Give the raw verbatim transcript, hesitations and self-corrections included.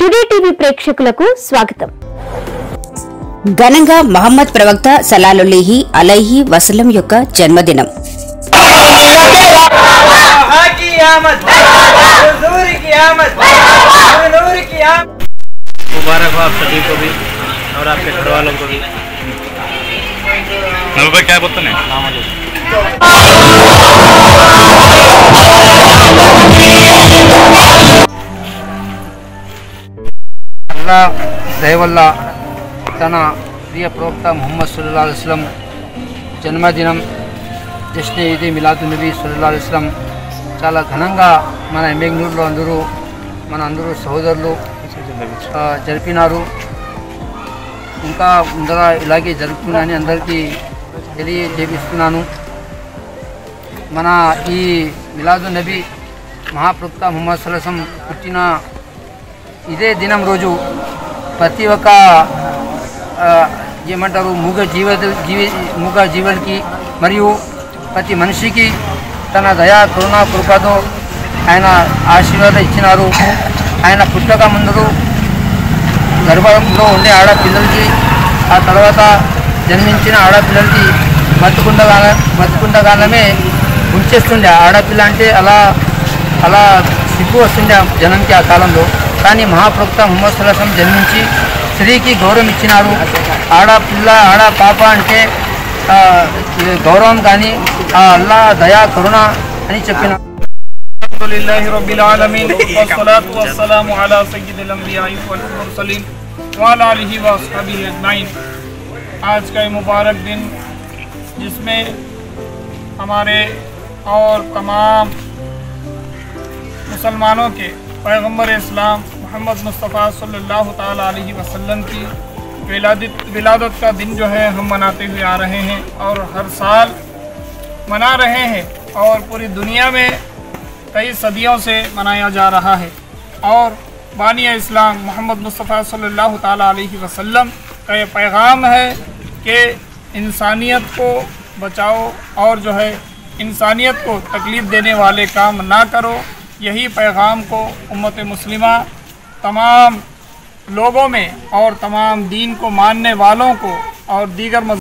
Today TV ప్రేక్షకులకు స్వాగతం। ఘనంగా మహమ్మద్ ప్రవక్త సలాలుల్లాహి అలైహి వసల్లం యొక్క జన్మదినం। मुबारक हो आप सभी को भी और आपके घर वालों को भी। भाई क्या बोलते हैं? अल्लाह दयवल्ला तन प्रिय प्रवक्ता मोहम्मद सल्लल्लाहु अलैहि वसल्लम जन्मदिनं जश्न ईद मिलादुन नबी सल्लल्लाहु अलैहि वसल्लम చాలా ఘనంగా మన ఎంబెంగళూరులో అందరూ మన అందరూ సోదరులు జరిపినారు। ఇంకా ముందర ఇలాగే జరుపుకున్నానని అందరికీ తెలియజేపిస్తున్నాను। మన ఈ మిలాదున్ నబీ మహాప్రవక్త ముహమ్మద్ సల్లల్లాహు అలైహి వసల్లం పుట్టిన ఇదే దినం రోజు ప్రతి ఒక్క ఏమంటారు మూగ జీవ జీవి మూగ జీవులకి మరియు ప్రతి మనిషికి తన దయా కరుణ కృపతో ఆయన ఆశీర్వాదం ఇచ్చినారు। ఆయన పుట్టక ముందు గర్భంలో ఉండే ఆడపిల్లలకి ఆ తర్వాత జన్మించిన ఆడపిల్లలకి బతుకుండగా బతుకుండగానే ఉంచేస్తుండే। ఆడపిల్ల అంటే అలా అలా సిగ్గు వస్తుండే జనంకి ఆ కాలంలో। కానీ మహాప్రవక్త ముహమ్మద్ సల్లల్లాహు అలైహి వసల్లం జన్మించి స్త్రీకి గౌరవం ఇచ్చినారు। ఆడపిల్ల ఆడ పాప అంటే గౌరవం కానీ ఆ అల్లా దయా కరుణ అని చెప్పినారు। अल्हम्दुलिल्लाहि रब्बिल आलमीन वस्सलातु वस्सलामु अला सय्यिदिल अंबिया'i वल मुरसलीन व अला आलिहि व अस्हाबिहि अजमाइन। आज का ये मुबारक दिन जिसमें हमारे और तमाम मुसलमानों के पैगम्बर इस्लाम मोहम्मद मुस्तफ़ा सल्लल्लाहु ताला अलैहि वसल्लम की विलादत विलादत का दिन जो है हम मनाते हुए आ रहे हैं और हर साल मना रहे हैं और पूरी दुनिया में कई सदियों से मनाया जा रहा है। और बानिया इस्लाम मोहम्मद मुस्तफ़ा सल्लल्लाहु ताला अलैहि वसल्लम का ये पैगाम है कि इंसानियत को बचाओ और जो है इंसानियत को तकलीफ़ देने वाले काम ना करो। यही पैगाम को उम्मत मुस्लिमा तमाम लोगों में और तमाम दीन को मानने वालों को और दीगर